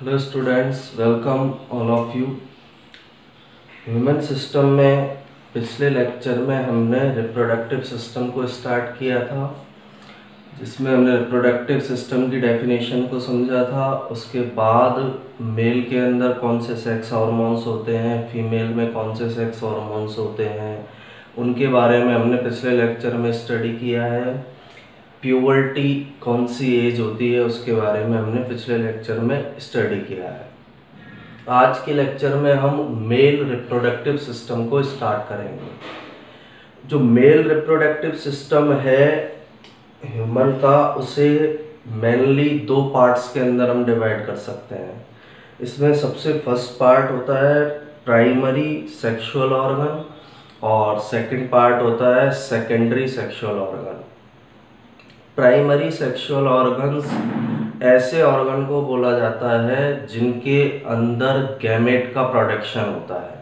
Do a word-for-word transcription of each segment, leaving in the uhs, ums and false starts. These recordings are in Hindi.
Hello students, welcome all of you. Human system में पिछले लेक्चर में हमने रिप्रोडक्टिव सिस्टम को स्टार्ट किया था, जिसमें हमने रिप्रोडक्टिव सिस्टम की डेफिनेशन को समझा था। उसके बाद मेल के अंदर कौन से सेक्स हार्मोन्स होते हैं, फीमेल में कौन से सेक्स हार्मोन्स होते हैं, उनके बारे में हमने पिछले लेक्चर में स्टडी किया है। प्यूबर्टी कौन सी एज होती है उसके बारे में हमने पिछले लेक्चर में स्टडी किया है। आज के लेक्चर में हम मेल रिप्रोडक्टिव सिस्टम को स्टार्ट करेंगे। जो मेल रिप्रोडक्टिव सिस्टम है ह्यूमन का, उसे मेनली दो पार्ट्स के अंदर हम डिवाइड कर सकते हैं। इसमें सबसे फर्स्ट पार्ट होता है प्राइमरी सेक्सुअल ऑर्गन और सेकंड पार्ट होता है secondary sexual organ. Primary sexual organs ऐसे ऑर्गन को बोला जाता है जिनके अंदर गैमेट का प्रोडक्शन होता है।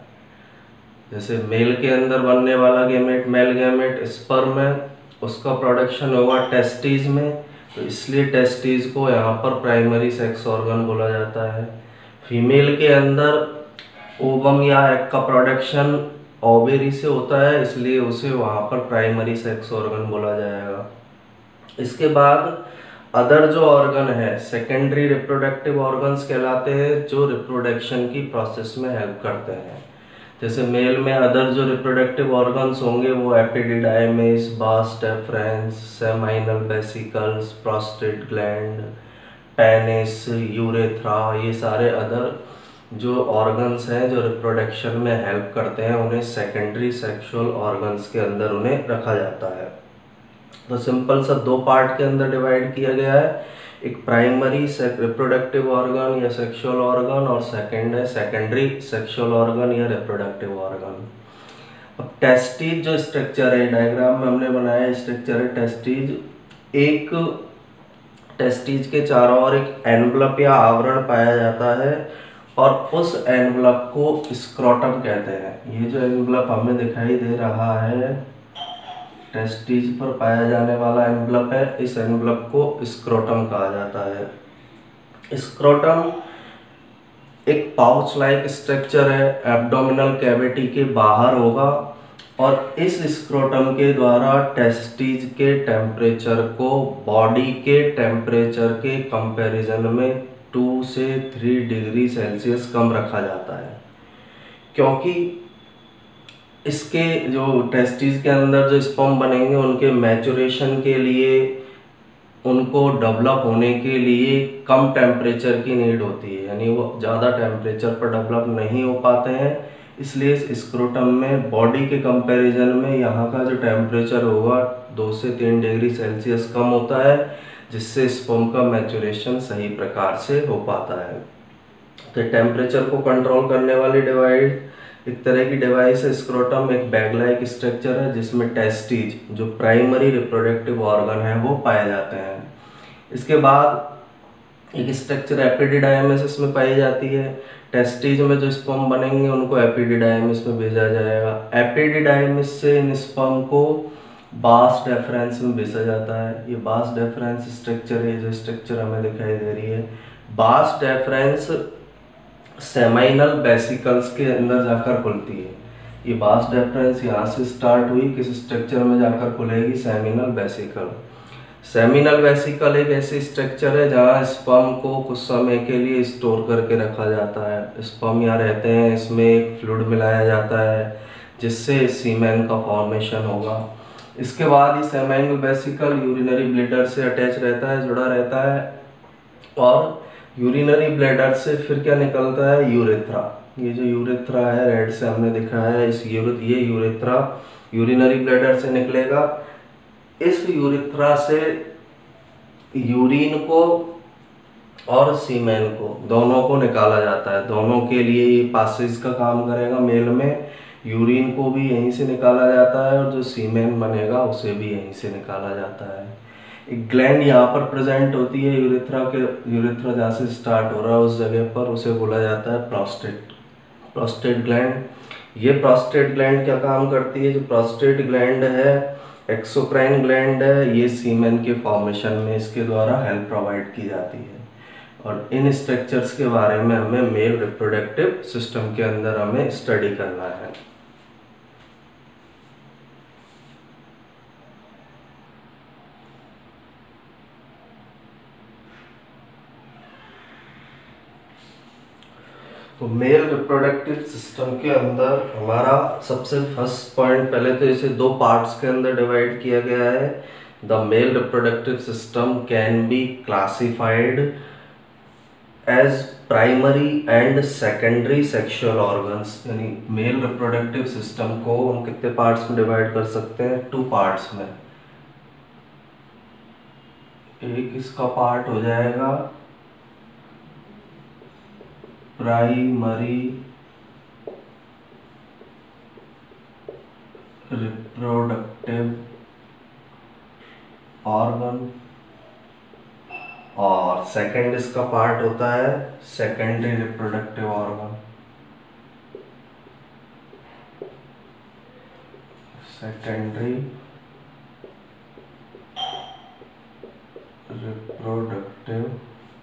जैसे मेल के अंदर बनने वाला गैमेट, मेल गैमेट स्पर्म में, उसका प्रोडक्शन होगा टेस्टिस में, तो इसलिए टेस्टिस को यहाँ पर प्राइमरी सेक्स ऑर्गन बोला जाता है। फीमेल के अंदर ओवम या एग का प्रोडक्शन ओवेरी से होता है, इसलिए उसे वहाँ पर प्राइमरी सेक्स ऑर्गन बोला जाएगा। इसके बाद अदर जो ऑर्गन है सेकेंडरी रिप्रोडक्टिव ऑर्गन्स कहलाते हैं, जो रिप्रोडक्शन की प्रोसेस में हेल्प करते हैं। जैसे मेल में अदर जो रिप्रोडक्टिव ऑर्गन्स होंगे वो epididymis, vas deferens, seminal vesicles, prostate gland, penis, urethra, ये सारे अदर जो ऑर्गन्स हैं जो रिप्रोडक्शन में हेल्प करते हैं, उन्हें सेकेंडरी सेक्सुअल ऑर्गन्स के अंदर उन्हें रखा जाता है। तो सिंपल सा दो पार्ट के अंदर डिवाइड किया गया है, एक प्राइमरी रिप्रोडक्टिव ऑर्गन या सेक्सुअल ऑर्गन और सेकंड है सेकेंडरी सेक्सुअल ऑर्गन या रिप्रोडक्टिव ऑर्गन। अब टेस्टिज जो स्ट्रक्चर है, डायग्राम में हमने बनाया स्ट्रक्चर है टेस्टिज। एक टेस्टिज के चारों ओर एक एनवलप या आवरण पाया जाता है और उस एनवलप को स्क्रोटम कहते हैं। ये जो एनवलप हमें दिखाई दे रहा है टेस्टिज पर पाया जाने वाला एनवलप है, इस एनवलप को स्क्रोटम कहा जाता है। स्क्रोटम एक पाउच लाइक स्ट्रक्चर है, एब्डोमिनल कैविटी के बाहर होगा और इस स्क्रोटम के द्वारा टेस्टिज के टेम्परेचर को बॉडी के टेम्परेचर के कंपैरिजन में टू से थ्री डिग्री सेल्सियस कम रखा जाता है, क्योंकि इसके जो टेस्टिस के अंदर जो स्पर्म बनेंगे उनके मैचुरेशन के लिए, उनको डेवलप होने के लिए कम टेम्परेचर की नीड होती है, यानी वो ज़्यादा टेम्परेचर पर डेवलप नहीं हो पाते हैं। इसलिए इस स्क्रोटम में बॉडी के कंपैरिजन में यहाँ का जो टेम्परेचर होगा दो से तीन डिग्री सेल्सियस कम होता है, जिससे स्पर्म का मैचुरेशन सही प्रकार से हो पाता है। तो टेम्परेचर को कंट्रोल करने वाली डिवाइड एक तरह की डिवाइस है स्क्रोटम, एक बैग लाइक स्ट्रक्चर है जिसमें टेस्टिज जो प्राइमरी रिप्रोडक्टिव ऑर्गन है वो पाए जाते हैं। इसके बाद एक स्ट्रक्चर एपिडिडाइमिस में पाई जाती है। टेस्टिज में जो स्पर्म बनेंगे उनको एपिडिडाइमिस में भेजा जाएगा। एपिडिडाइमिस से इन स्पर्म को बास डेफरेंस में भेजा जाता है। ये बास डेफरेंस स्ट्रक्चर है, जो स्ट्रक्चर हमें दिखाई दे रही है। बास डेफरेंस सेमाइनल वेसिकल्स के अंदर जाकर खुलती है। ये बास डेफरेंस यहाँ से स्टार्ट हुई, किस स्ट्रक्चर में जाकर खुलेगी, सेमिनल वेसिकल। सेमिनल वेसिकल एक ऐसी स्ट्रक्चर है जहाँ स्पर्म को कुछ समय के लिए स्टोर करके रखा जाता है। स्पर्म यहाँ रहते हैं, इसमें एक फ्लूइड मिलाया जाता है जिससे सीमेन का फॉर्मेशन होगा। इसके बाद ये सेमाइनल वेसिकल यूरिनरी ब्लैडर से अटैच रहता है, जुड़ा रहता है, और यूरिनरी ब्लैडर से फिर क्या निकलता है, यूरेथ्रा। ये जो यूरेथ्रा है रेड से हमने दिखाया है, इस यूरे ये यूरेथ्रा यूरिनरी ब्लैडर से निकलेगा। इस यूरेथ्रा से यूरिन को और सीमेन को दोनों को निकाला जाता है। दोनों के लिए ये पासेज का काम करेगा। मेल में यूरिन को भी यहीं से निकाला जाता है और जो सीमेन बनेगा उसे भी यहीं से निकाला जाता है। एक ग्लैंड यहाँ पर प्रेजेंट होती है यूरेथ्रा के, यूरेथ्रा जहाँ से स्टार्ट हो रहा है उस जगह पर, उसे बोला जाता है प्रोस्टेट प्रोस्टेट ग्लैंड। ये प्रोस्टेट ग्लैंड क्या काम करती है, जो प्रोस्टेट ग्लैंड है एक्सोक्राइन ग्लैंड है, ये सीमेन के फॉर्मेशन में इसके द्वारा हेल्प प्रोवाइड की जाती है। और इन स्ट्रक्चर्स के बारे में हमें मेल रिप्रोडक्टिव सिस्टम के अंदर हमें स्टडी करना है। तो मेल रिप्रोडक्टिव सिस्टम के अंदर हमारा सबसे फर्स्ट पॉइंट, पहले तो इसे दो पार्ट्स के अंदर डिवाइड किया गया है। The male reproductive system can be classified as primary and secondary sexual organs. यानी मेल रिप्रोडक्टिव सिस्टम को हम कितने पार्ट्स में डिवाइड कर सकते हैं? टू पार्ट्स में। एक इसका पार्ट हो जाएगा प्राइमरी रिप्रोडक्टिव ऑर्गन और सेकंड इसका पार्ट होता है secondary reproductive organ. Secondary reproductive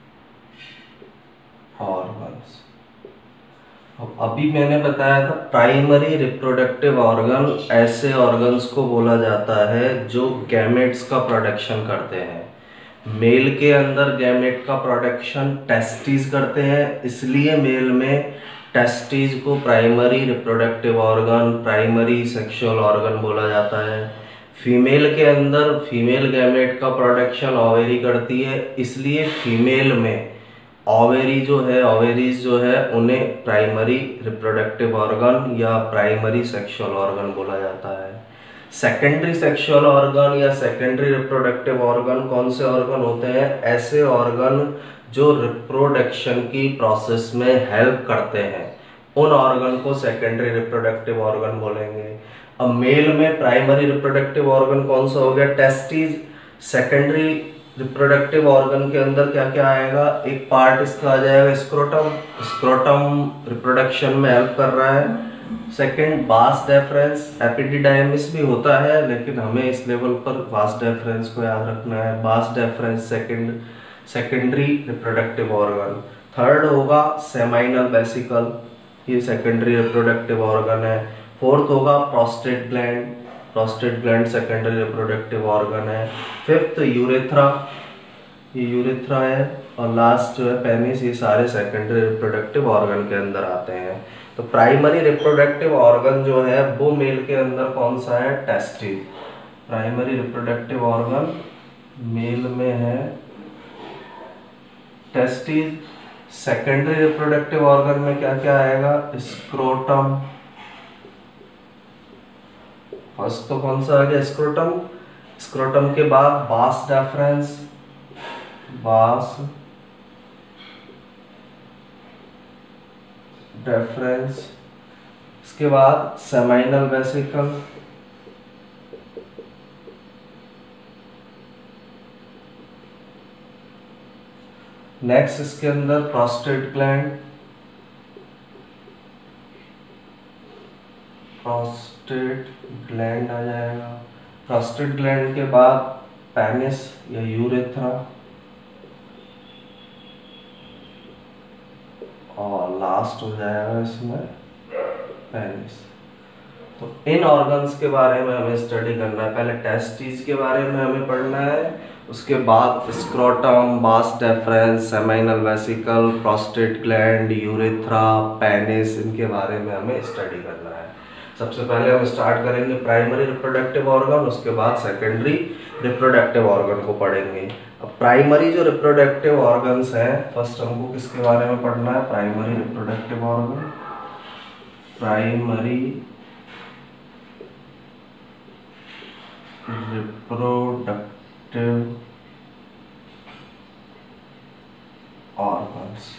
organs. अब अभी मैंने बताया था प्राइमरी रिप्रोडक्टिव ऑर्गन ऐसे ऑर्गन्स को बोला जाता है जो गैमेट्स का प्रोडक्शन करते हैं। मेल के अंदर गैमेट का प्रोडक्शन टेस्टिस करते हैं, इसलिए मेल में टेस्टिस को primary reproductive organ, primary sexual organ बोला जाता है। फीमेल के अंदर फीमेल गैमेट का प्रोडक्शन ओवेरी करती है, इसलिए फीमेल में ओवेरी जो है ओवेरीज जो है उन्हें प्राइमरी रिप्रोडक्टिव ऑर्गन या प्राइमरी सेक्सुअल ऑर्गन बोला जाता है। सेकेंडरी सेक्सुअल ऑर्गन या सेकेंडरी रिप्रोडक्टिव ऑर्गन कौन से ऑर्गन होते हैं? ऐसे ऑर्गन जो रिप्रोडक्शन की प्रोसेस में हेल्प करते हैं, उन ऑर्गन को सेकेंडरी रिप्रोडक्टिव ऑर्गन बोलेंगे। अब मेल में प्राइमरी रिप्रोडक्टिव ऑर्गन कौन सा हो गया? टेस्टिस। सेकेंडरी रिप्रोडक्टिव ऑर्गन के अंदर क्या क्या आएगा? एक पार्ट इसका आ जाएगा स्क्रोटम। स्क्रोटम रिप्रोडक्शन में हेल्प कर रहा है। सेकंड वास डेफरेंस, एपिडिडाइमिस भी होता है लेकिन हमें इस लेवल पर वास डेफरेंस को याद रखना है। Vas deferens second secondary reproductive organ. Third होगा सेमाइनल वेसिकल, ये सेकेंडरी रिप्रोडक्टिव ऑर्गन है। फोर्थ होगा prostate gland, prostate gland secondary reproductive organ है। फिफ्थ यूरेथ्रा, ये यूरेथ्रा है। और लास्ट जो है पेनिस, ये सारे सेकेंडरी रिप्रोडक्टिव ऑर्गन के अंदर आते हैं। तो प्राइमरी रिप्रोडक्टिव ऑर्गन जो है वो मेल के अंदर कौन सा है? Testis. Primary reproductive organ male में है टेस्टिस। सेकेंडरी रिप्रोडक्टिव ऑर्गन में क्या क्या आएगा? स्क्रोटम। फर्स्ट तो कौन सा आ गया? स्क्रोटम। स्क्रोटम के बाद वास डेफरेंस, वास डेफरेंस। इसके बाद सेमाइनल वेसिकल, नेक्स्ट इसके अंदर प्रोस्टेट ग्लैंड, प्रोस्टेट ग्लैंड आ जाएगा। प्रोस्टेट ग्लैंड के बाद पेनिस या यूरेथ्रा और लास्ट हो जाएगा इसमें पेनिस। तो इन ऑर्गन्स के बारे में हमें स्टडी करना है। पहले टेस्टिस के बारे में हमें पढ़ना है, उसके बाद scrotum, vas deferens, seminal vesicle, prostate gland, urethra, penis, इनके बारे में हमें स्टडी करना है। सबसे पहले हम स्टार्ट करेंगे प्राइमरी रिप्रोडक्टिव ऑर्गन, उसके बाद सेकेंडरी रिप्रोडक्टिव ऑर्गन को पढ़ेंगे। अब प्राइमरी जो रिप्रोडक्टिव ऑर्गन्स हैं, फर्स्ट हमको किसके बारे में पढ़ना है? Primary reproductive organ. Primary reproductive organs.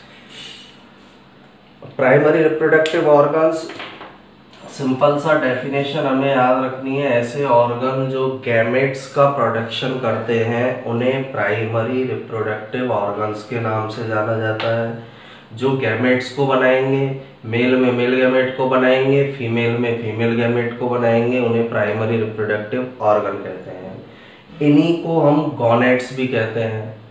Primary reproductive organs, simple सा डेफिनेशन हमें याद रखनी है। ऐसे ऑर्गन जो गैमेट्स का प्रोडक्शन करते हैं उन्हें प्राइमरी रिप्रोडक्टिव ऑर्गन्स के नाम से जाना जाता है। जो गैमेट्स को बनाएंगे, मेल में मेल गैमेट को बनाएंगे, फीमेल में फीमेल गैमेट को बनाएंगे, उन्हें प्राइमरी रिप्रोडक्टिव ऑर्गन कहते हैं। इन्हीं को हम गॉनेट्स भी कहते हैं।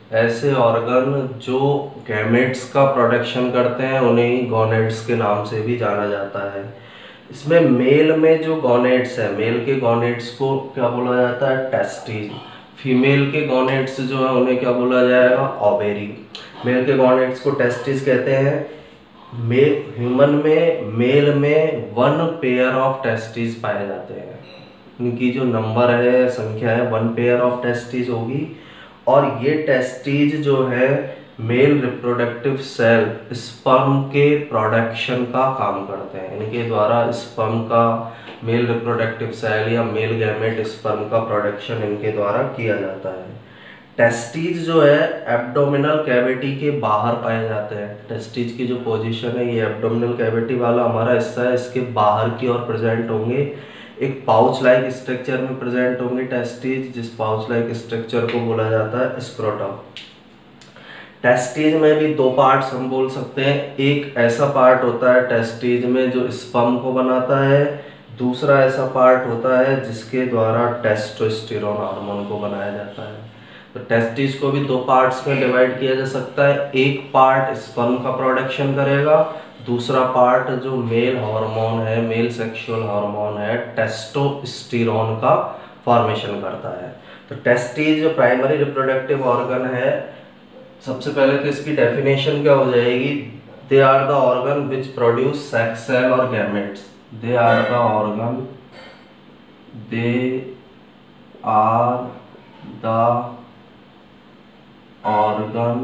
ऐसे ऑर्गन जो गैमेट्स का प्रोडक्शन करते हैं उन्हें ही गॉनेड्स के नाम से भी जाना जाता है। इसमें मेल में जो गॉनेड्स है, मेल के गॉनेड्स को क्या बोला जाता है? टेस्टिज। फीमेल के गॉनेड्स जो है उन्हें क्या बोला जाएगा? ओवेरी। मेल के गॉनेड्स को टेस्टिज कहते हैं। मेल ह्यूमन में मेल में वन पेयर ऑफ टेस्टिज पाए जाते हैं। इनकी जो नंबर है, संख्या है, वन पेयर ऑफ टेस्टिज होगी। और ये टेस्टिज जो है मेल रिप्रोडक्टिव सेल स्पर्म के प्रोडक्शन का काम करते हैं। इनके द्वारा स्पर्म का, मेल रिप्रोडक्टिव सेल या मेल गैमेट स्पर्म का प्रोडक्शन इनके द्वारा किया जाता है। टेस्टिज जो है एब्डोमिनल कैविटी के बाहर पाए जाते हैं। टेस्टिज की जो पोजीशन है, ये एब्डोमिनल कैविटी वाला हमारा हिस्सा है, इसके बाहर की ओर प्रेजेंट होंगे। एक पाउच लाइक स्ट्रक्चर में प्रेजेंट होंगे टेस्टिज, जिस पाउच लाइक स्ट्रक्चर को बोला जाता है स्क्रोटम। टेस्टिज में भी दो पार्ट्स हम बोल सकते हैं। एक ऐसा पार्ट होता है टेस्टिज में जो स्पर्म को बनाता है, दूसरा ऐसा पार्ट होता है जिसके द्वारा टेस्टोस्टेरोन हार्मोन को बनाया जाता है। तो टेस्टिज को भी दो पार्ट्स में डिवाइड किया जा सकता है। एक पार्ट स्पर्म का प्रोडक्शन करेगा, दूसरा पार्ट जो मेल हार्मोन है, मेल सेक्सुअल हार्मोन है, टेस्टोस्टेरोन का फॉर्मेशन करता है। तो टेस्टिज जो प्राइमरी रिप्रोडक्टिव ऑर्गन है, सबसे पहले तो इसकी डेफिनेशन क्या हो जाएगी? They are the organ which produce sex cell और gametes. They are the organ they are the organ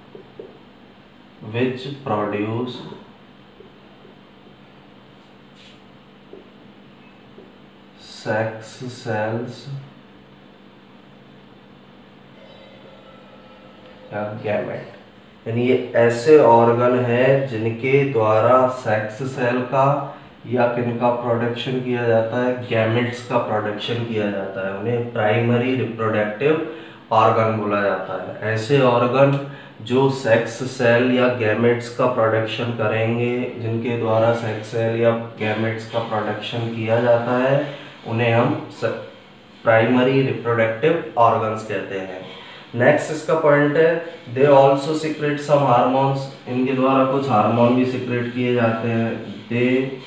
which produce sex cells या गैमेट। यानी ये ऐसे ऑर्गन हैं जिनके द्वारा सेक्स सेल का या किनका प्रोडक्शन किया जाता है? गैमेट्स का प्रोडक्शन किया जाता है। उन्हें प्राइमरी रिप्रोडक्टिव ऑर्गन बोला जाता है। ऐसे ऑर्गन जो सेक्स सेल या गैमेट्स का प्रोडक्शन करेंगे, जिनके द्वारा सेक्स सेल या गैमेट्स का प्रोडक्शन किया जाता है, उन्हें हम प्राइमरी रिप्रोडक्टिव ऑर्गन्स कहते हैं। नेक्स्ट इसका पॉइंट है, they also secrete some hormones. इनके द्वारा कुछ हार्मोन भी सिक्रेट किए जाते हैं। They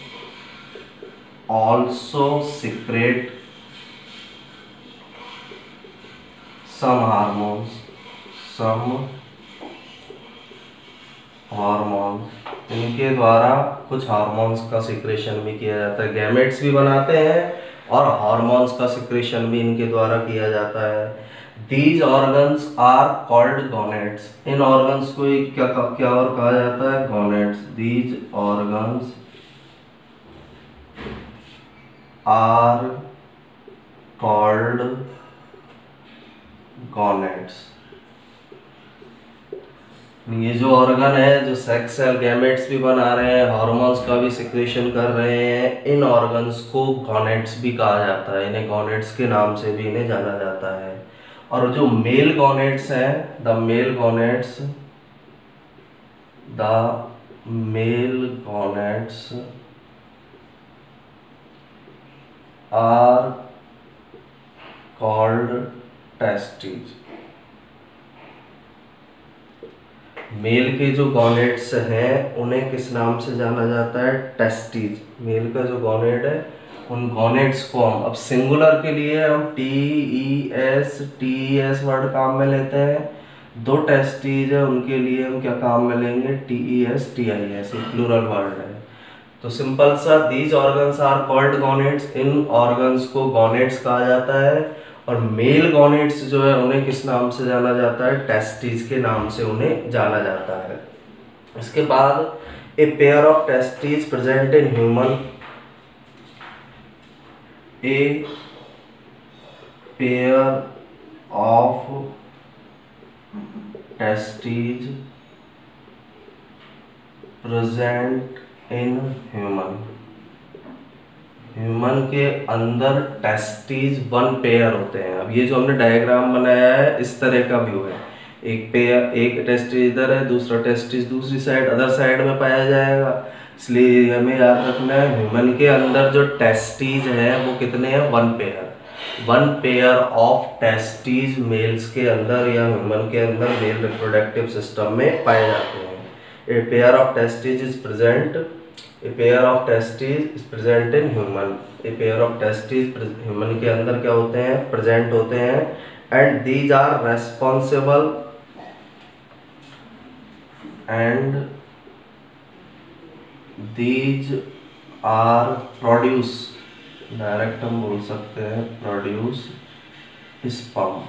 also secrete some hormones some hormones इनके द्वारा कुछ हार्मोन्स का सिक्रेशन भी किया जाता है। गैमेट्स भी बनाते हैं और हार्मोन्स का सिक्रेशन भी इनके द्वारा किया जाता है। These organs are called gonads. इन ऑर्गन्स को क्या क्या और कहा जाता है? gonads. These organs are called gonads. ये जो ऑर्गन है, जो सेक्स सेल गैमेट्स भी बना रहे हैं, हार्मोन्स का भी सिक्रेशन कर रहे हैं, इन ऑर्गन्स को गॉनेड्स भी कहा जाता है। इन्हें गॉनेड्स के नाम से भी इन्हें जाना जाता है। और जो मेल गॉनेड्स हैं, the male gonads the male gonads are called testes. Male के जो गॉनेड्स हैं उन्हें किस नाम से जाना जाता है? टेस्टिज। मेल का जो गॉनेड है, उन गॉनेड्स को हम अब सिंगुलर के लिए हम T E S T S word काम में लेते हैं। दो टेस्टिज है, उनके लिए हम क्या काम में लेंगे? T E S T I S, plural word है। तो सिंपल सा, these organs are called gonads. इन ऑर्गन्स को गॉनेड्स कहा जाता है। और मेल गॉनेड्स जो है उन्हें किस नाम से जाना जाता है? टेस्टिज के नाम से उन्हें जाना जाता है। इसके बाद a pair of testes present in human. A pair of testes present in human. Human के अंदर टेस्टिज वन पेयर होते हैं। अब ये जो हमने डायग्राम बनाया है, इस तरह का व्यू है। एक पेयर, एक टेस्टिज इधर है, दूसरा टेस्टिज दूसरी साइड, अदर साइड में पाया जाएगा। इसलिए हमें याद रखना है, ह्यूमन के अंदर जो टेस्टिज है वो कितने हैं? One pair. One pair of testes males के अंदर या ह्यूमन के अंदर मेल रिप्रोडक्टिव सिस्टम में पाए जाते हैं। A pair of testes is present a pair of testes is present in human a pair of testes human के अंदर क्या होते हैं, प्रेजेंट होते हैं। And these are responsible and these are produce, direct हम बोल सकते हैं प्रोड्यूस स्पर्म,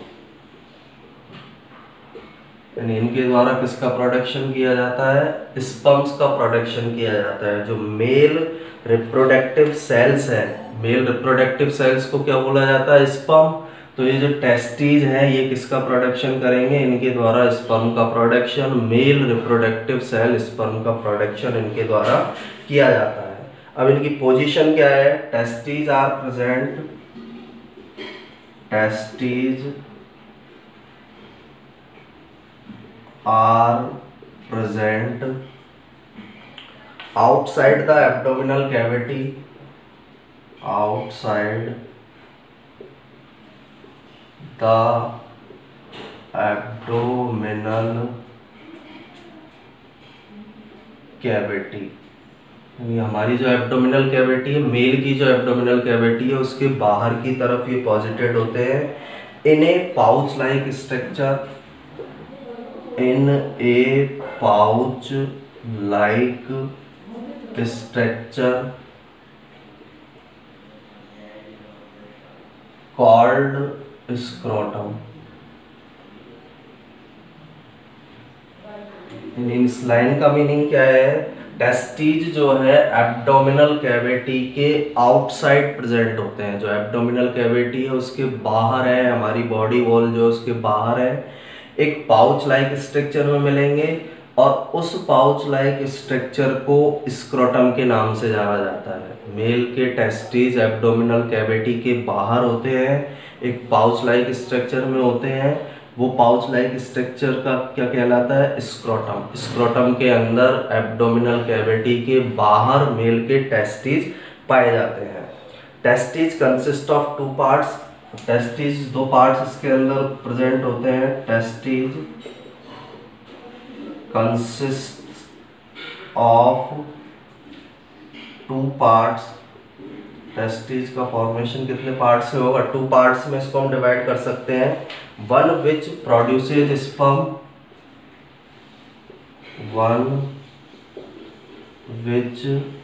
यानी इनके द्वारा किसका प्रोडक्शन किया जाता है, स्पर्म्स का प्रोडक्शन किया जाता है। जो मेल रिप्रोडक्टिव सेल्स है, मेल रिप्रोडक्टिव सेल्स को क्या बोला जाता है, स्पर्म। तो ये जो टेस्टीज है ये किसका प्रोडक्शन करेंगे, इनके द्वारा स्पर्म का production, male reproductive cell sperm का प्रोडक्शन इनके द्वारा किया जाता है। अब इनकी पोजीशन क्या है, testes are present testes are present outside the abdominal cavity, outside the abdominal cavity, यानी हमारी जो एब्डोमिनल कैविटी है, मेल की जो एब्डोमिनल कैविटी है उसके बाहर की तरफ ये पॉजिटेड होते हैं in a pouch like structure, in a pouch like structure called scrotum. इस लाइन का मीनिंग क्या है, टेस्टीज जो है एब्डोमिनल कैविटी के आउटसाइड प्रेजेंट होते हैं। जो एब्डोमिनल कैविटी है उसके बाहर है, हमारी बॉडी वॉल जो उसके बाहर है, एक पाउच लाइक स्ट्रक्चर में मिलेंगे और उस पाउच लाइक स्ट्रक्चर को स्क्रोटम के नाम से जाना जाता है। मेल के टेस्टीज एब्डोमिनल कैविटी के बाहर होते हैं, एक पाउच लाइक स्ट्रक्चर में होते हैं, वो पाउच लाइक स्ट्रक्चर का क्या कहलाता है, स्क्रोटम। स्क्रोटम के अंदर एब्डोमिनल कैविटी के बाहर मेल के टेस्टीज पाए जाते हैं। Testes consist of two parts, testes दो पार्ट्स इसके अंदर प्रेजेंट होते हैं। Testes consist of two parts, testes का फॉर्मेशन कितने पार्ट से होगा, टू पार्ट्स में इसको हम डिवाइड कर सकते हैं। One which produces sperm, one which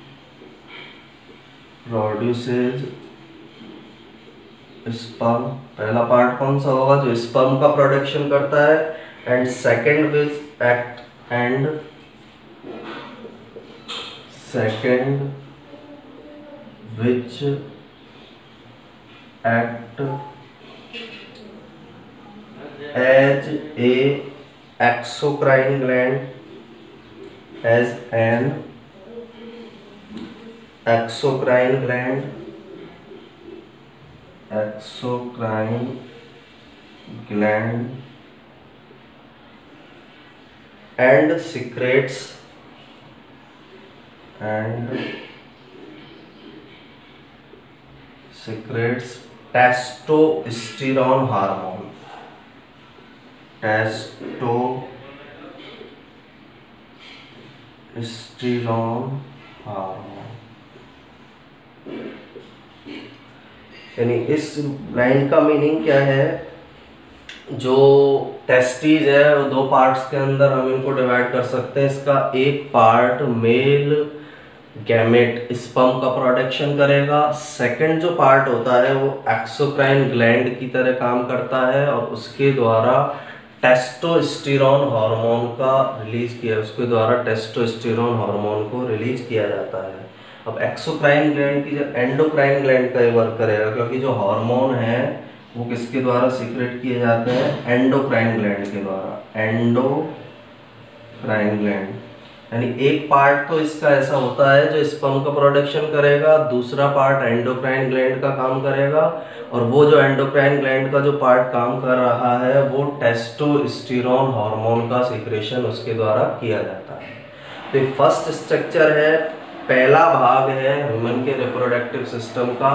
produces sperm, पहला पार्ट कौन सा होगा, जो स्पर्म का प्रोडक्शन करता है। And second which act and second which act as a exocrine gland, as an exocrine gland, exocrine gland and secretes and secretes testosterone hormone, testosterone hormone। यानी इस लाइन का मीनिंग क्या है, जो टेस्टीज है वो दो पार्ट्स के अंदर हम इनको डिवाइड कर सकते हैं। इसका एक पार्ट मेल गैमेट स्पर्म का प्रोडक्शन करेगा, सेकंड जो पार्ट होता है वो एक्सोक्राइन ग्लैंड की तरह काम करता है और उसके द्वारा टेस्टोस्टेरोन हार्मोन का रिलीज किया उसके द्वारा टेस्टोस्टेरोन हार्मोन को रिलीज किया जाता है। अब एक्सोक्राइन ग्लैंड की जो एंडोक्राइन ग्लैंड का ये वर्क करेगा, क्योंकि जो हार्मोन है वो किसके द्वारा सीक्रेट किए जाते हैं, एंडोक्राइन ग्लैंड के द्वारा, एंडोक्राइन ग्लैंड। यानी एक पार्ट तो इसका ऐसा होता है जो स्पर्म का प्रोडक्शन करेगा, दूसरा पार्ट एंडोक्राइन ग्लैंड का काम करेगा, और वो जो एंडोक्राइन ग्लैंड का जो पार्ट काम कर रहा है वो टेस्टोस्टेरोन हार्मोन का सीक्रेशन उसके द्वारा किया जाता है। तो ये फर्स्ट स्ट्रक्चर है, पहला भाग है ह्यूमन के रिप्रोडक्टिव सिस्टम का,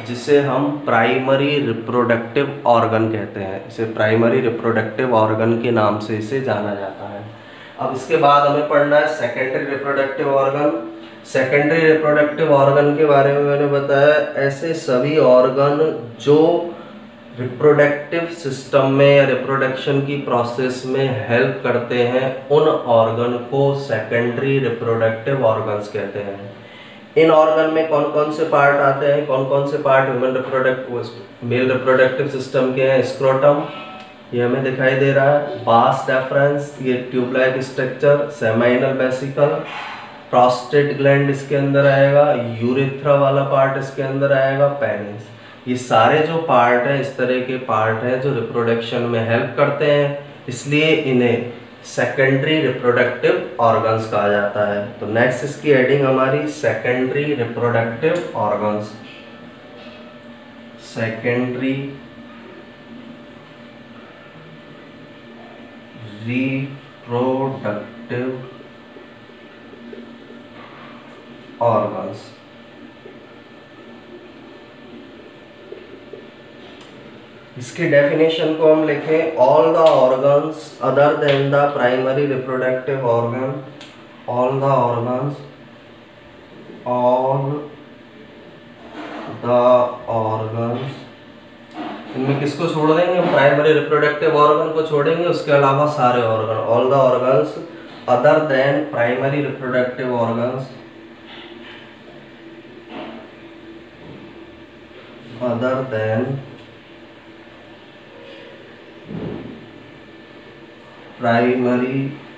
जिसे हम प्राइमरी रिप्रोडक्टिव ऑर्गन कहते हैं। इसे प्राइमरी रिप्रोडक्टिव ऑर्गन के नाम से इसे जाना जाता है। अब इसके बाद हमें पढ़ना है secondary reproductive organ. Secondary reproductive organ के बारे में मैंने बताया, ऐसे सभी ऑर्गन जो रिप्रोडक्टिव सिस्टम में या रिप्रोडक्शन की प्रोसेस में हेल्प करते हैं, उन ऑर्गन को सेकेंडरी रिप्रोडक्टिव ऑर्गन्स कहते हैं। इन ऑर्गन में कौन कौन से पार्ट आते हैं, कौन कौन से part human reproductive male reproductive system के हैं? स्क्रोटम, ये हमें दिखाई दे रहा है, बास डेफरेंस, ये tube like structure, seminal vesicle, prostate gland इसके अंदर आएगा, यूरेथ्रा वाला पार्ट इसके अंदर आएगा, पेनिस। ये सारे जो पार्ट हैं इस तरह के पार्ट हैं जो रिप्रोडक्शन में हेल्प करते हैं, इसलिए इन्हें सेकेंडरी रिप्रोडक्टिव ऑर्गन्स कहा जाता है। तो नेक्स्ट इसकी हेडिंग हमारी secondary reproductive organs. Secondary reproductive organs. इसकी डेफिनेशन को हम लिखें, all the organs other than the primary reproductive organ, all the organs, all the organs, इनमें किसको छोड़ देंगे हम? प्राइमरी रिप्रोडक्टिव ऑर्गन को छोड़ेंगे, उसके अलावा सारे organ, all the organs other than primary reproductive organs, other than primary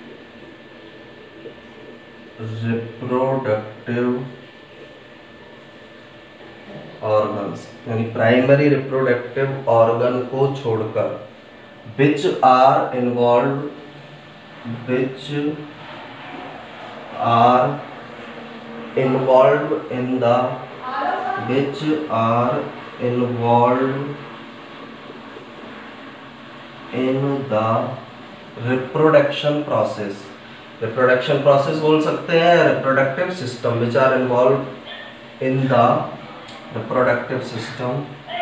reproductive organs, यानी प्राइमरी रिप्रोडक्टिव ऑर्गन को छोड़कर, which are involve which are involve in the which are involve in the reproduction process, reproduction process बोल सकते हैं, reproductive system, which are involve in the reproductive system,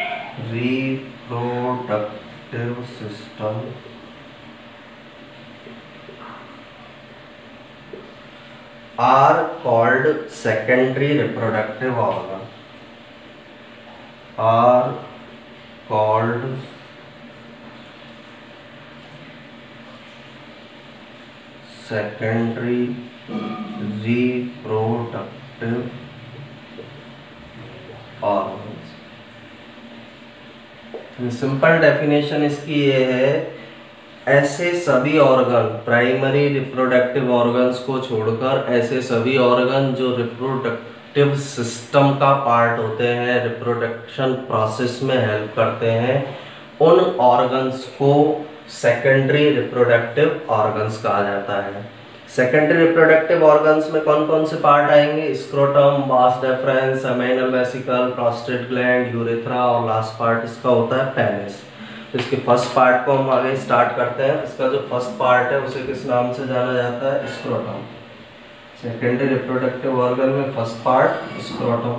reproductive system are called secondary reproductive organ, are called secondary reproductive organs. Simple definition इसकी ये है, ऐसे सभी ऑर्गन, प्राइमरी रिप्रोडक्टिव ऑर्गन्स को छोड़कर ऐसे सभी ऑर्गन जो रिप्रोडक्टिव सिस्टम का पार्ट होते हैं, रिप्रोडक्शन प्रोसेस में हेल्प करते हैं, उन ऑर्गन्स को सेकेंडरी रिप्रोडक्टिव ऑर्गन्स कहा जाता है। सेकेंडरी रिप्रोडक्टिव ऑर्गन्स में कौन कौन से पार्ट आएंगे? Scrotum, vas deferens, seminal vesicle, prostate gland, urethra, और लास्ट पार्ट इसका होता है पेनिस। तो इसके फर्स्ट पार्ट को हम आगे स्टार्ट करते हैं। इसका जो फर्स्ट पार्ट है उसे किस नाम से जाना जाता है? स्क्रोटम। सेकेंडरी रिप्रोडक्टिव ऑर्गन में first part scrotum.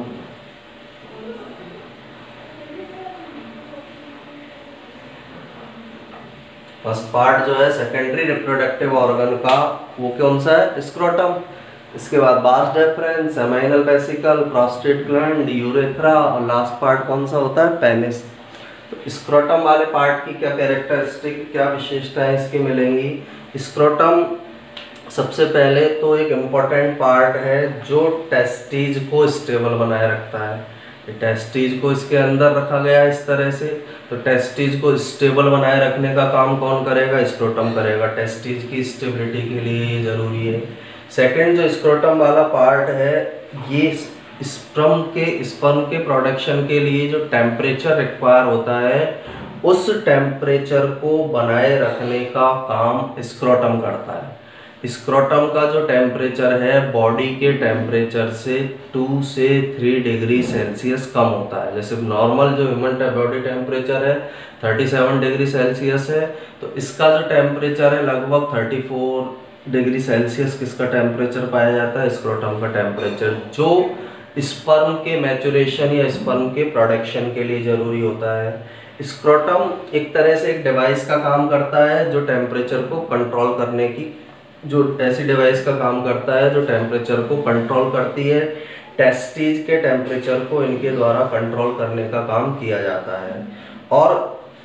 First part जो है सेकेंडरी रिप्रोडक्टिव ऑर्गन का, वो कौन सा है? स्क्रोटम। इसके बाद vas deferens, seminal vesicle, prostate gland, urethra, और लास्ट पार्ट कौन सा होता है? पेनिस। तो स्क्रोटम वाले पार्ट की क्या कैरेक्टरिस्टिक, क्या विशेषताएं इसकी मिलेंगी? स्क्रोटम सबसे पहले तो एक इम्पॉर्टेंट पार्ट है जो टेस्टीज को स्टेबल बनाए रखता है। टेस्टीज को इसके अंदर रखा गया है इस तरह से, तो टेस्टीज को स्टेबल बनाए रखने का काम कौन करेगा? स्क्रोटम करेगा। टेस्टीज की स्टेबिलिटी के लिए ये जरूरी है। सेकंड जो स्क्रोटम वाला पार्ट है, ये स्पर्म के स्पर्म के प्रोडक्शन के लिए जो टेम्परेचर रिक्वायर होता है, उस टेम्परेचर को बनाए रखने का काम स्क्रोटम करता है। स्क्रोटम का जो टेम्परेचर है बॉडी के टेम्परेचर से टू से थ्री डिग्री सेल्सियस कम होता है। जैसे नॉर्मल जो ह्यूमन बॉडी टेम्परेचर है सैंतीस डिग्री सेल्सियस है, तो इसका जो टेम्परेचर है लगभग चौंतीस डिग्री सेल्सियस किसका टेम्परेचर पाया जाता है? स्क्रोटम का टेम्परेचर। जो स्पर्म के मैचुरेशन या स्पर्म के प्रोडक्शन के लिए ज़रूरी होता है। स्क्रोटम एक तरह से एक डिवाइस का काम करता है जो टेम्परेचर को कंट्रोल करने की जो ऐसी डिवाइस का काम करता है जो टेम्परेचर को कंट्रोल करती है। टेस्टिस के टेम्परेचर को इनके द्वारा कंट्रोल करने का काम किया जाता है। और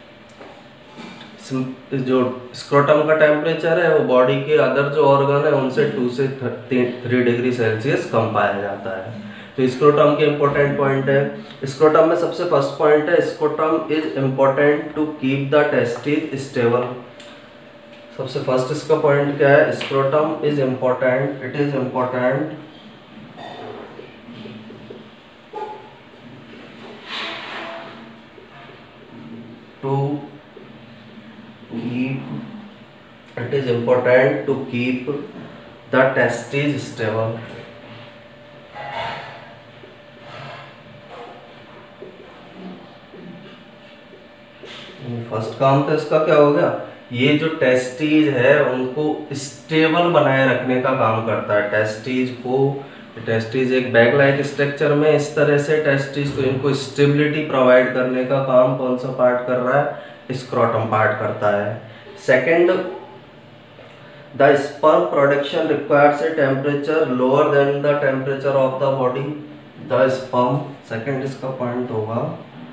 जो स्क्रोटम का टेम्परेचर है वो बॉडी के अदर जो ऑर्गन है उनसे टू से थ्री डिग्री सेल्सियस कम पाया जाता है। तो स्क्रोटम के इम्पोर्टेंट पॉइंट है। स्क्रोटम में सबसे फर्स्ट पॉइंट है scrotum is important to keep the testis stable. सबसे फर्स्ट इसका पॉइंट क्या है? Scrotum is important, it is important to keep it is important to keep the testes stable। First काम तो इसका क्या हो गया? ये जो टेस्टीज है उनको स्टेबल बनाए रखने का काम करता है। टेस्टीज को टेस्टीज एक बैग लाइक स्ट्रक्चर में इस तरह से टेस्टीज को इनको स्टेबिलिटी प्रोवाइड करने का काम कौन सा पार्ट कर रहा है? स्क्रोटम पार्ट करता है। Second, the sperm production requires a temperature lower than the temperature of the body. The sperm, second इसका पॉइंट होगा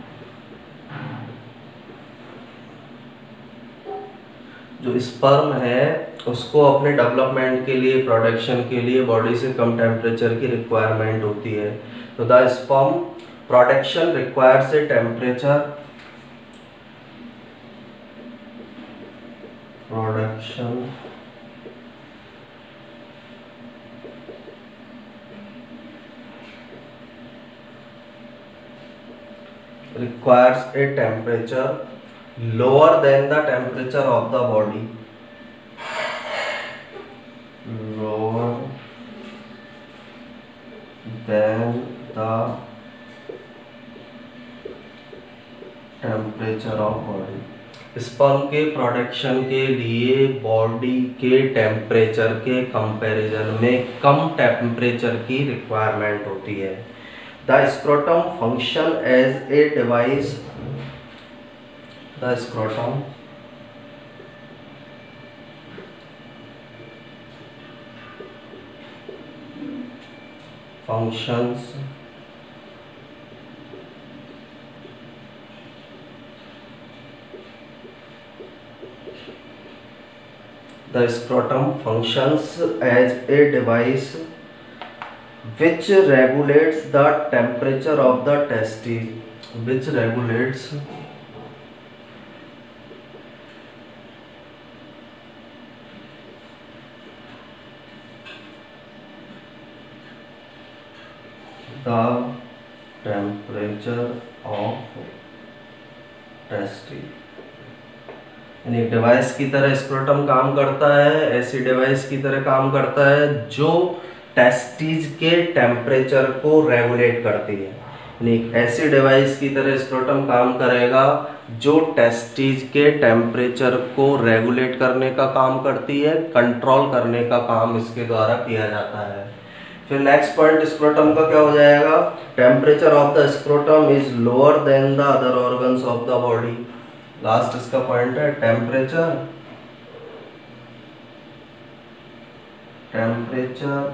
जो स्पर्म है उसको अपने डेवलपमेंट के लिए प्रोडक्शन के लिए बॉडी से कम टेम्परेचर की रिक्वायरमेंट होती है। तो the sperm production requires a temperature production requires a temperature lower than the temperature of the body, lower than the temperature of body। Sperm के प्रोडक्शन के लिए बॉडी के टेम्परेचर के कंपैरिजन में कम टेम्परेचर की रिक्वायरमेंट होती है। The scrotum function as a device, the scrotum functions The scrotum functions as a device which regulates the temperature of the testes, which regulates the temperature of testes। एक डिवाइस की तरह स्क्रोटम काम करता है, ऐसी डिवाइस की तरह काम करता है जो टेस्टिस के टेम्परेचर को रेगुलेट करती है। एक ऐसी डिवाइस की तरह स्क्रोटम काम करेगा जो टेस्टिस के टेम्परेचर को रेगुलेट करने का काम करती है, कंट्रोल करने का काम इसके द्वारा किया जाता है। फिर नेक्स्ट पॉइंट स्क्रोटम का क्या हो जाएगा? Temperature of the scrotum is lower than the other organs of the body. Last इसका पॉइंट है temperature temperature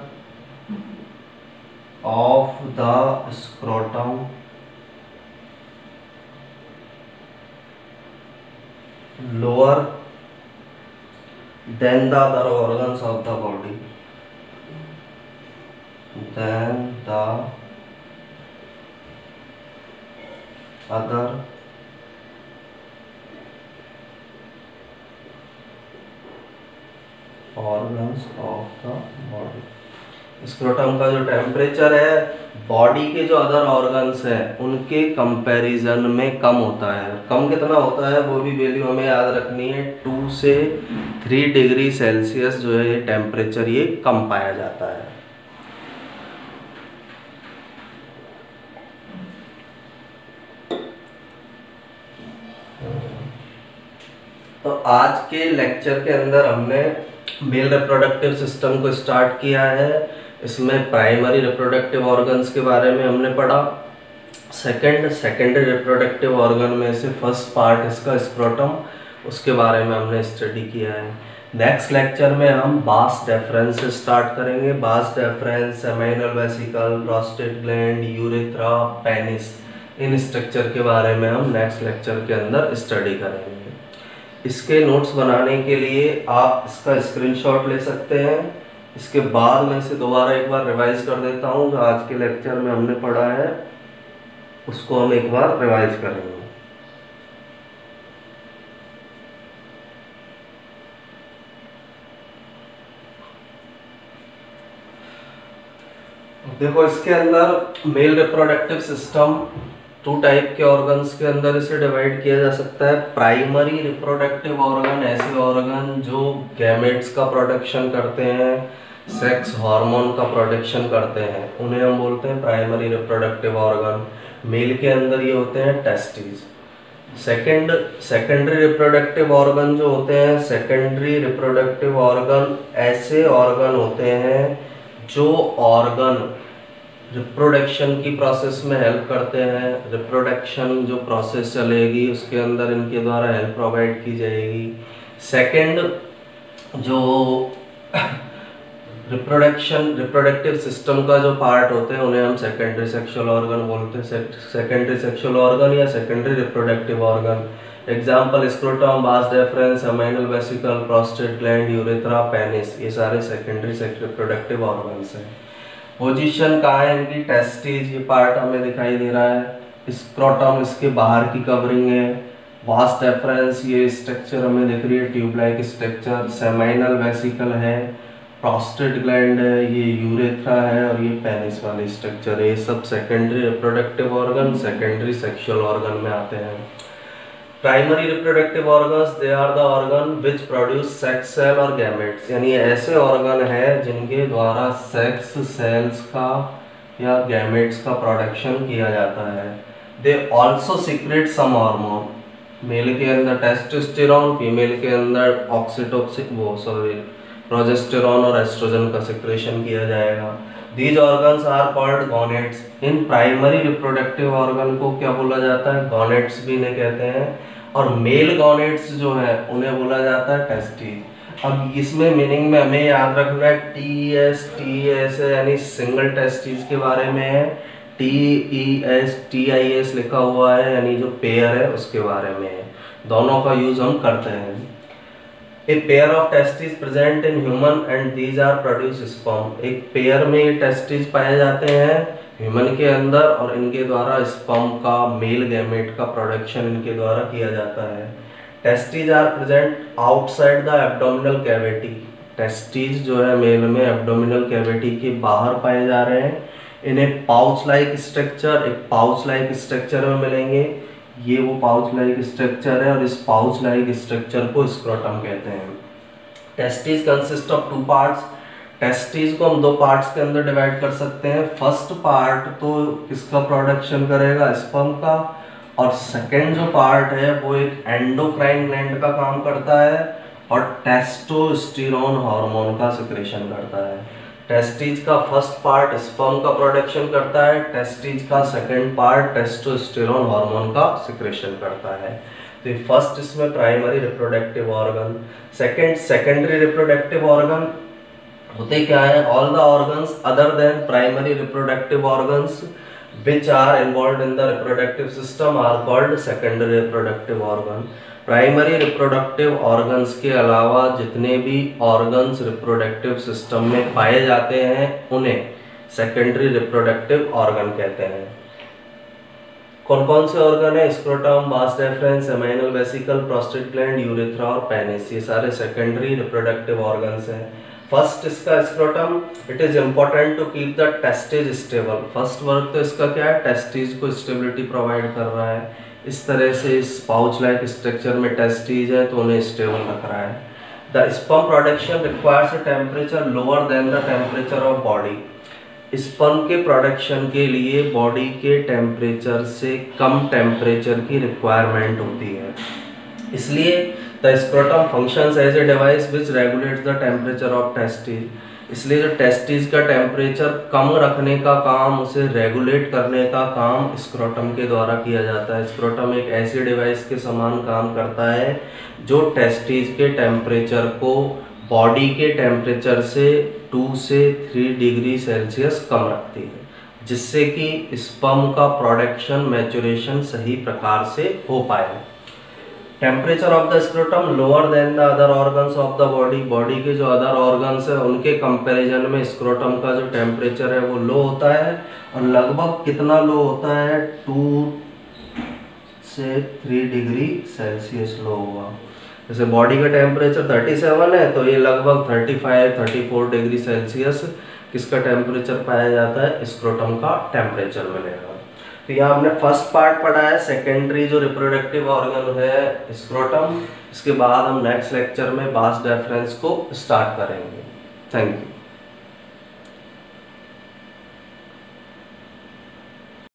of the scrotum lower than the other organs of the body, than the other organs of the body. Scrotum का जो टेम्परेचर है बॉडी के जो अदर ऑर्गन्स हैं उनके कंपैरिजन में कम होता है। कम कितना होता है वो भी वैल्यू हमें याद रखनी है। टू से थ्री डिग्री सेल्सियस जो है ये टेम्परेचर ये कम पाया जाता है। तो आज के लेक्चर के अंदर हमने मेल रिप्रोडक्टिव सिस्टम को स्टार्ट किया है। इसमें प्राइमरी रिप्रोडक्टिव ऑर्गन्स के बारे में हमने पढ़ा। सेकंड सेकेंडरी रिप्रोडक्टिव ऑर्गन में से फर्स्ट पार्ट इसका स्क्रोटम, उसके बारे में हमने स्टडी किया है। नेक्स्ट लेक्चर में हम बास डेफरेंस से स्टार्ट करेंगे। Vas deferens, seminal vesicle, prostate gland, urethra, penis, इन स्ट्रक्चर के बारे में हम नेक्स्ट लेक्चर के अंदर स्टडी करेंगे। इसके नोट्स बनाने के लिए आप इसका स्क्रीनशॉट ले सकते हैं। इसके बाद मैं इसे दोबारा एक बार रिवाइज कर देता हूँ। जो आज के लेक्चर में हमने पढ़ा है उसको हम एक बार रिवाइज करेंगे। देखो, इसके अंदर male reproductive system two type के ऑर्गन्स के अंदर इसे डिवाइड किया जा सकता है। प्राइमरी रिप्रोडक्टिव ऑर्गन ऐसे ऑर्गन जो गैमेट्स का प्रोडक्शन करते हैं, सेक्स हार्मोन का प्रोडक्शन करते हैं, उन्हें हम बोलते हैं प्राइमरी रिप्रोडक्टिव ऑर्गन। मेल के अंदर ये होते हैं testis. Second secondary reproductive organ जो होते हैं, सेकेंडरी रिप्रोडक्टिव ऑर्गन ऐसे ऑर्गन होते हैं जो ऑर्गन रिप्रोडक्शन की प्रोसेस में हेल्प करते हैं। रिप्रोडक्शन जो प्रोसेस चलेगी उसके अंदर इनके द्वारा हेल्प प्रोवाइड की जाएगी। सेकंड, जो रिप्रोडक्शन रिप्रोडक्टिव सिस्टम का जो पार्ट होते हैं उन्हें हम सेकेंडरी सेक्सुअल ऑर्गन बोलते हैं। सेकेंडरी सेक्सुअल ऑर्गन या secondary reproductive organ, example scrotum, vas deferens, seminal vesicle, prostate gland, urethra, penis, ये सारे सेकेंडरी रिप्रोडक्टिव ऑर्गन्स हैं। पोजीशन कहाँ है इनकी? टेस्टिस, ये पार्ट हमें दिखाई दे रहा है। स्क्रोटम इसके बाहर की कवरिंग है। वास डेफरेंस, ये स्ट्रक्चर हमें दिख रही है, tube like structure. Seminal vesicle है, प्रोस्टेट ग्लैंड है, ये यूरेथ्रा है और ये पेनिस वाली स्ट्रक्चर है। ये सब secondary reproductive organ, secondary sexual organ में आते हैं। Primary reproductive organs, they are the organ which produce sex cell और गैमेट्स, यानी ऐसे ऑर्गन है जिनके द्वारा सेक्स सेल्स का या गैमेट्स का प्रोडक्शन किया जाता है। They also secrete some hormone, male के अंदर टेस्टोस्टेरोन, फीमेल के अंदर ऑक्सीटोसिन वो सॉरी प्रोजेस्टेरोन और एस्ट्रोजन का सिक्रेशन किया जाएगा। These organs are called gonads। इन प्राइमरी रिप्रोडक्टिव ऑर्गन को क्या बोला जाता है? गोनेड्स भी इन्हें कहते हैं। और मेल गोनेड्स जो है उन्हें बोला जाता है टेस्टिस। अब इसमें मीनिंग में हमें याद रखना है टी एस टी एस यानी सिंगल टेस्टिस के बारे में है। T E S T I S लिखा हुआ है यानी जो पेयर है उसके बारे में है। दोनों का यूज हम करते हैं। A pair of testes present in human and these are produce sperm। एक पेयर में ये टेस्टिस पाए जाते हैं ह्यूमन के अंदर और इनके द्वारा स्पर्म का, मेल गैमेट का प्रोडक्शन इनके द्वारा किया जाता है। Testis are present outside the abdominal cavity. Testis जो है मेल में एब्डोमिनल कैविटी के बाहर पाए जा रहे हैं। इन्हें पाउच लाइक स्ट्रक्चर, एक पाउच लाइक स्ट्रक्चर में मिलेंगे। ये वो पाउच लाइक स्ट्रक्चर है और इस पाउच लाइक स्ट्रक्चर को स्क्रोटम कहते हैं। Testis consist of two parts. Testis को हम दो पार्ट्स के अंदर डिवाइड कर सकते हैं। फर्स्ट पार्ट तो किसका प्रोडक्शन करेगा? स्पर्म का। और सेकंड जो पार्ट है वो एक एंडोक्राइन ग्लैंड का काम करता है और टेस्टोस्टेरोन हार्मोन का सिक्रेशन करता है। टेस्टिस का फर्स्ट पार्ट स्पर्म का प्रोडक्शन करता है, टेस्टिस का सेकंड पार्ट टेस्टोस्टेरोन हार्मोन का सिक्रेशन करता है। तो ये फर्स्ट इसमें primary reproductive organ. Second secondary reproductive organ होते क्या है? All the organs other than primary reproductive organs which are involved in the reproductive system are called secondary reproductive organ। Primary reproductive organs के अलावा जितने भी ऑर्गन्स रिप्रोडक्टिव सिस्टम में पाए जाते हैं उन्हें सेकेंडरी रिप्रोडक्टिव ऑर्गन कहते हैं। कौन कौन से ऑर्गन है? Scrotum, vas deferens, seminal vesicle, prostate gland, urethra और पेनिस, ये सारे सेकेंडरी रिप्रोडक्टिव ऑर्गन्स हैं। फर्स्ट इसका scrotum, it is important to keep the testis stable. First work तो इसका क्या है? टेस्टिस को स्टेबिलिटी प्रोवाइड कर रहा है। इस तरह से इस पाउच लाइक स्ट्रक्चर में टेस्टिस है तो उन्हें स्टेबल रख रहा है। The sperm production requires a temperature lower than the temperature of body. Sperm के प्रोडक्शन के लिए बॉडी के टेम्परेचर से कम टेम्परेचर की रिक्वायरमेंट होती है, इसलिए the scrotum functions as a device which regulates the temperature of testis. इसलिए जो टेस्टिस का टेम्परेचर कम रखने का काम, उसे रेगुलेट करने का काम स्क्रोटम के द्वारा किया जाता है। स्क्रोटम एक ऐसी डिवाइस के समान काम करता है जो टेस्टिस के टेम्परेचर को बॉडी के टेम्परेचर से टू से थ्री डिग्री सेल्सियस कम रखती है, जिससे कि स्पर्म का प्रोडक्शन, मैच्योरेशन सही प्रकार से हो पाए। Temperature of the scrotum lower than the other organs of the body. Body के जो अदर ऑर्गन्स है उनके कंपैरिजन में स्क्रोटम का जो टेम्परेचर है वो लो होता है, और लगभग कितना लो होता है, टू से थ्री डिग्री सेल्सियस लो होगा। जैसे बॉडी का टेम्परेचर थर्टी सेवन है तो ये लगभग thirty five thirty four degree Celsius किसका टेम्परेचर पाया जाता है, स्क्रोटम का टेम्परेचर मिलेगा। तो यहाँ हमने फर्स्ट पार्ट पढ़ा है, सेकेंडरी जो रिप्रोडक्टिव ऑर्गन है स्क्रोटम। इसके बाद हम नेक्स्ट लेक्चर में बास डेफरेंस को स्टार्ट करेंगे। Thank you.